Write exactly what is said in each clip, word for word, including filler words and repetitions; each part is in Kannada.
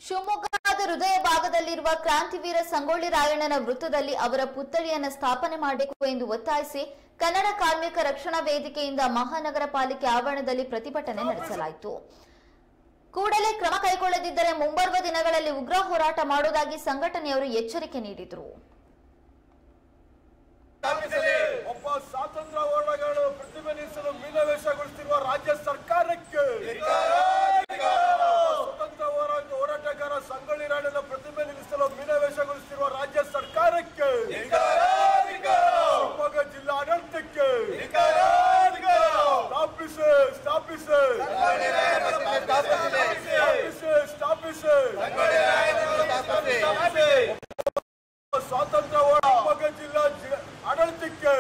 ಶಿವಮೊಗ್ಗದ ಹೃದಯ ಭಾಗದಲ್ಲಿರುವ ಕ್ರಾಂತಿವೀರ ಸಂಗೊಳ್ಳಿ ರಾಯಣ್ಣನ ವೃತ್ತದಲ್ಲಿ ಅವರ ಪುತ್ಥಳಿಯನ್ನು ಸ್ಥಾಪನೆ ಮಾಡಬೇಕು ಎಂದು ಒತ್ತಾಯಿಸಿ ಕನ್ನಡ ಕಾರ್ಮಿಕ ರಕ್ಷಣಾ ವೇದಿಕೆಯಿಂದ ಮಹಾನಗರ ಪಾಲಿಕೆ ಆವರಣದಲ್ಲಿ ಪ್ರತಿಭಟನೆ ನಡೆಸಲಾಯಿತು. ಕೂಡಲೇ ಕ್ರಮ ಕೈಗೊಳ್ಳದಿದ್ದರೆ ಮುಂಬರುವ ದಿನಗಳಲ್ಲಿ ಉಗ್ರ ಹೋರಾಟ ಮಾಡುವುದಾಗಿ ಸಂಘಟನೆಯವರು ಎಚ್ಚರಿಕೆ ನೀಡಿದರು. ಒಬ್ಬ ಸ್ವಾತಂತ್ರ್ಯ ಹೋರಾಟಗಾರರು ಪ್ರತಿಭಟಿಸಲು ಮೀನವೇಷಗೊಳಿಸುತ್ತಿರುವ ರಾಜ್ಯ ಸರ್ಕಾರಕ್ಕೆ ಸ್ವತಂತ್ರ ಹೋರಾಟ ಹೋರಾಟಗಾರ ಸಂಗೊಳ್ಳಿ ರಾಯಣ್ಣನ ಪ್ರತಿಭೆ ನಿಲ್ಲಿಸಲು ಮೀನವೇಷಗೊಳಿಸುತ್ತಿರುವ ರಾಜ್ಯ ಸರ್ಕಾರಕ್ಕೆ ಶಿವಮೊಗ್ಗ ಜಿಲ್ಲಾ ಆಡಳಿತಕ್ಕೆ ಸ್ಥಾಪಿಸಿ ಸ್ಥಾಪಿಸಿ ಸ್ಥಾಪಿಸಿ ಸ್ವಾತಂತ್ರ್ಯ ಹೋರಾಟ ಜಿಲ್ಲಾ ಆಡಳಿತಕ್ಕೆ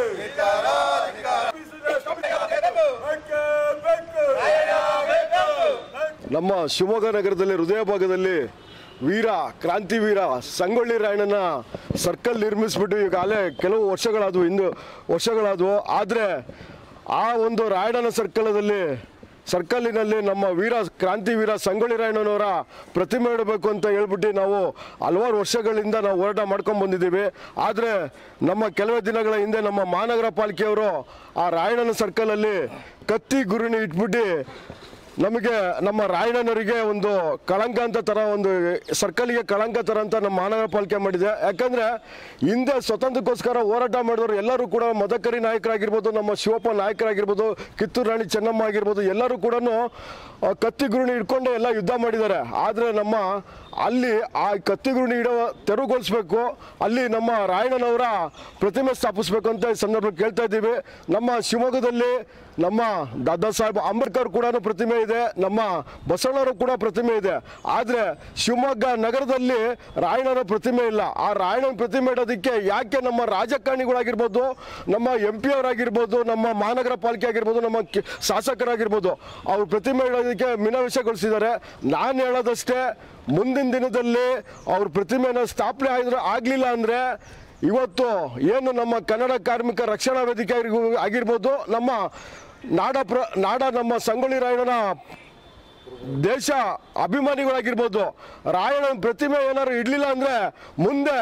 ನಮ್ಮ ಶಿವಮೊಗ್ಗ ನಗರದಲ್ಲಿ ಹೃದಯ ಭಾಗದಲ್ಲಿ ವೀರ ಕ್ರಾಂತಿವೀರ ಸಂಗೊಳ್ಳಿ ರಾಯಣ್ಣನ ಸರ್ಕಲ್ ನಿರ್ಮಿಸ್ಬಿಟ್ಟು ಈಗಾಗಲೇ ಕೆಲವು ವರ್ಷಗಳಾದವು ಇಂದು ವರ್ಷಗಳಾದವು ಆದರೆ ಆ ಒಂದು ರಾಯಣ್ಣನ ಸರ್ಕಲದಲ್ಲಿ ಸರ್ಕಲಿನಲ್ಲಿ ನಮ್ಮ ವೀರ ಕ್ರಾಂತಿವೀರ ಸಂಗೊಳ್ಳಿ ರಾಯಣ್ಣನವರ ಪ್ರತಿಮೆ ಇಡಬೇಕು ಅಂತ ಹೇಳ್ಬಿಟ್ಟು ನಾವು ಹಲವಾರು ವರ್ಷಗಳಿಂದ ನಾವು ಹೋರಾಟ ಮಾಡ್ಕೊಂಡು ಬಂದಿದ್ದೀವಿ. ಆದರೆ ನಮ್ಮ ಕೆಲವೇ ದಿನಗಳ ಹಿಂದೆ ನಮ್ಮ ಮಹಾನಗರ ಪಾಲಿಕೆಯವರು ಆ ರಾಯಣ್ಣನ ಸರ್ಕಲಲ್ಲಿ ಕತ್ತಿ ಗುರುಣಿ ಇಟ್ಬಿಟ್ಟು ನಮಗೆ ನಮ್ಮ ರಾಯಣ್ಣನವರಿಗೆ ಒಂದು ಕಳಂಕ ಅಂತ ಥರ ಒಂದು ಸರ್ಕಲ್ಗೆ ಕಳಂಕ ಥರ ಅಂತ ನಮ್ಮ ಮಹಾನಗರ ಪಾಲಿಕೆ ಮಾಡಿದೆ. ಯಾಕಂದರೆ ಹಿಂದೆ ಸ್ವತಂತ್ರಕ್ಕೋಸ್ಕರ ಹೋರಾಟ ಮಾಡಿದವರು ಎಲ್ಲರೂ ಕೂಡ ಮದಕರಿ ನಾಯಕರಾಗಿರ್ಬೋದು, ನಮ್ಮ ಶಿವಪ್ಪ ನಾಯಕರಾಗಿರ್ಬೋದು, ಕಿತ್ತೂರು ರಾಣಿ ಚೆನ್ನಮ್ಮ ಆಗಿರ್ಬೋದು, ಎಲ್ಲರೂ ಕೂಡ ಕತ್ತಿ ಗುರುಣಿ ಇಟ್ಕೊಂಡೆ ಎಲ್ಲ ಯುದ್ಧ ಮಾಡಿದ್ದಾರೆ. ಆದರೆ ನಮ್ಮ ಅಲ್ಲಿ ಆ ಕತ್ತಿ ಗುರುಣಿ ಇಡೋ ತೆರವುಗೊಳಿಸ್ಬೇಕು, ಅಲ್ಲಿ ನಮ್ಮ ರಾಯಣ್ಣನವರ ಪ್ರತಿಮೆ ಸ್ಥಾಪಿಸ್ಬೇಕು ಅಂತ ಈ ಸಂದರ್ಭದಲ್ಲಿ ಕೇಳ್ತಾ ಇದ್ದೀವಿ. ನಮ್ಮ ಶಿವಮೊಗ್ಗದಲ್ಲಿ ನಮ್ಮ ದಾದಾ ಸಾಹೇಬ್ ಅಂಬೇಡ್ಕರ್ ಕೂಡ ಪ್ರತಿಮೆ ಇದೆ, ನಮ್ಮ ಬಸವಣ್ಣವರು ಕೂಡ ಪ್ರತಿಮೆ ಇದೆ. ಆದರೆ ಶಿವಮೊಗ್ಗ ನಗರದಲ್ಲಿ ರಾಯಣ್ಣನ ಪ್ರತಿಮೆ ಇಲ್ಲ. ಆ ರಾಯಣ್ಣನ ಪ್ರತಿಮೆ ಇಡೋದಕ್ಕೆ ಯಾಕೆ ನಮ್ಮ ರಾಜಕಾರಣಿಗಳಾಗಿರ್ಬೋದು, ನಮ್ಮ ಎಂ ಪಿ ಅವರಾಗಿರ್ಬೋದು, ನಮ್ಮ ಮಹಾನಗರ ಪಾಲಿಕೆ ಆಗಿರ್ಬೋದು, ನಮ್ಮ ಶಾಸಕರಾಗಿರ್ಬೋದು, ಅವ್ರ ಪ್ರತಿಮೆ ಇಡೋದಕ್ಕೆ ಮೀನಾವೇಷಗೊಳಿಸಿದ್ದಾರೆ. ನಾನು ಹೇಳೋದಷ್ಟೇ, ಮುಂದಿನ ದಿನದಲ್ಲಿ ಅವ್ರ ಪ್ರತಿಮೆನ ಸ್ಥಾಪನೆ ಆಗಿದ್ರೆ ಆಗಲಿಲ್ಲ ಅಂದರೆ ಇವತ್ತು ಏನು ನಮ್ಮ ಕನ್ನಡ ಕಾರ್ಮಿಕ ರಕ್ಷಣಾ ವೇದಿಕೆ ಆಗಿರ್ಬೋದು, ನಮ್ಮ ನಾಡ ಪ್ರ ನಾಡ ನಮ್ಮ ಸಂಗೊಳ್ಳಿ ರಾಯಣ್ಣನ ದೇಶ ಅಭಿಮಾನಿಗಳಾಗಿರ್ಬೋದು, ರಾಯಣ್ಣನ ಪ್ರತಿಮೆ ಏನಾದ್ರು ಇಡಲಿಲ್ಲ ಅಂದರೆ ಮುಂದೆ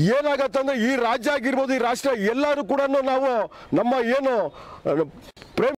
ಏನಾಗತ್ತಂದ್ರೆ ಈ ರಾಜ್ಯ ಆಗಿರ್ಬೋದು, ಈ ರಾಷ್ಟ್ರ ಎಲ್ಲರೂ ಕೂಡ ನಾವು ನಮ್ಮ ಏನು ಪ್ರೇಮ